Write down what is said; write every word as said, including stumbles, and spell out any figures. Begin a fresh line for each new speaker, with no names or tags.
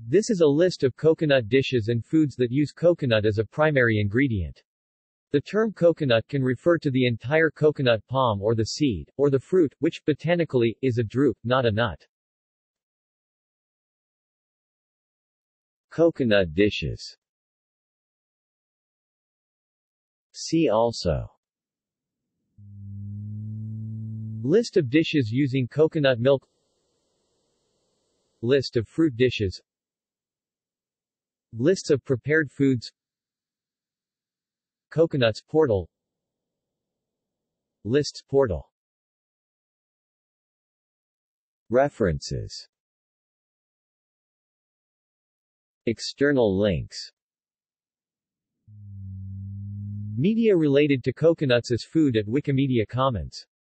This is a list of coconut dishes and foods that use coconut as a primary ingredient. The term coconut can refer to the entire coconut palm or the seed, or the fruit, which, botanically, is a drupe, not a nut. Coconut dishes. See also: List of dishes using coconut milk, List of fruit dishes, Lists of prepared foods, Coconuts portal, Lists portal. References. External links. Media related to coconuts as food at Wikimedia Commons.